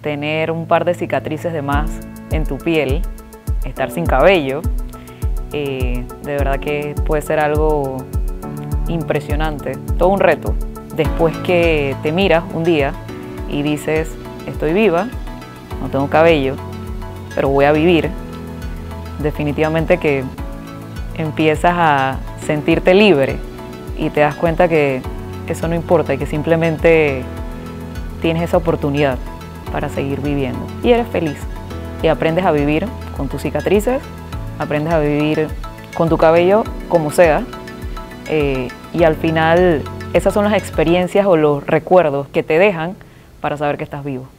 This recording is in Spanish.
tener un par de cicatrices de más en tu piel, estar sin cabello, de verdad que puede ser algo impresionante, todo un reto. Después que te miras un día y dices, estoy viva, no tengo cabello, pero voy a vivir, definitivamente que empiezas a sentirte libre y te das cuenta que eso no importa y que simplemente tienes esa oportunidad para seguir viviendo y eres feliz y aprendes a vivir con tus cicatrices, aprendes a vivir con tu cabello como sea, y al final esas son las experiencias o los recuerdos que te dejan para saber que estás vivo.